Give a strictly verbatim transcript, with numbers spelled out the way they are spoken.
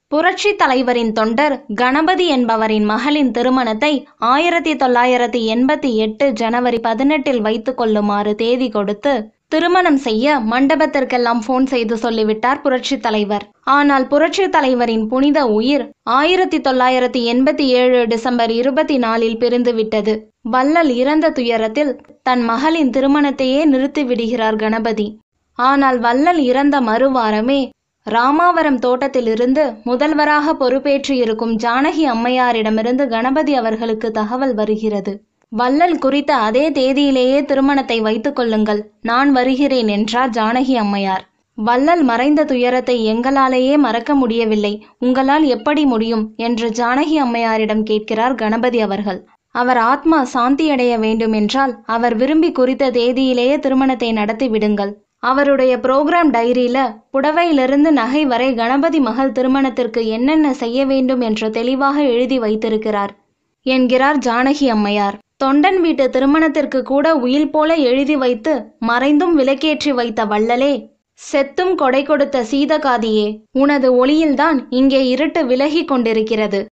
புரட்சி தலைவரின் தொண்டர் கணபதி என்பவரின் மகளின் திருமணத்தை ஆயிரத்தி தொள்ளாயிரத்தி எண்பத்தி எட்டு ஜனவரி பதினெட்டில் வைத்து கொள்ளுமாறு தேதி கொடுத்து திருமணம் செய்ய மண்டபத்திற்கெல்லாம் போன் செய்து சொல்லிவிட்டார் புரட்சி தலைவர். ஆனால் புரட்சி தலைவரின் புனித உயிர் ஆயிரத்தி தொள்ளாயிரத்தி எண்பத்தி ஏழு டிசம்பர் இருபத்தி நாலில் பிரிந்து விட்டது. வள்ளல் இறந்த துயரத்தில் தன் மகளின் திருமணத்தையே நிறுத்தி விடுகிறார் கணபதி. ஆனால் வள்ளல் இறந்த மறுவாரமே ராமாவரம் தோட்டத்திலிருந்து முதல்வராக பொறுப்பேற்று இருக்கும் ஜானகி அம்மையாரிடமிருந்து கணபதி அவர்களுக்கு தகவல் வருகிறது. வள்ளல் குறித்த அதே தேதியிலேயே திருமணத்தை வைத்துக் கொள்ளுங்கள், நான் வருகிறேன் என்றார் ஜானகி அம்மையார். வள்ளல் மறைந்த துயரத்தை எங்களாலேயே மறக்க முடியவில்லை, உங்களால் எப்படி முடியும் என்று ஜானகி அம்மையாரிடம் கேட்கிறார் கணபதி அவர்கள். அவர் ஆத்மா சாந்தியடைய வேண்டுமென்றால் அவர் விரும்பி குறித்த தேதியிலேயே திருமணத்தை நடத்தி விடுங்கள். அவருடைய புரோகிராம் டைரியில புடவையிலிருந்து நகை வரை கணபதி மகள் திருமணத்திற்கு என்னென்ன செய்ய வேண்டும் என்று தெளிவாக எழுதி வைத்திருக்கிறார் என்கிறார் ஜானகி அம்மையார். தொண்டன் வீட்டு திருமணத்திற்கு கூட உயில் போல எழுதி வைத்து மறைந்தும் விளக்கேற்றி வைத்த வள்ளலே, செத்தும் கொடை கொடுத்த சீதகாதியே, உனது ஒளியில்தான் இங்கே இருட்டு விலகி கொண்டிருக்கிறது.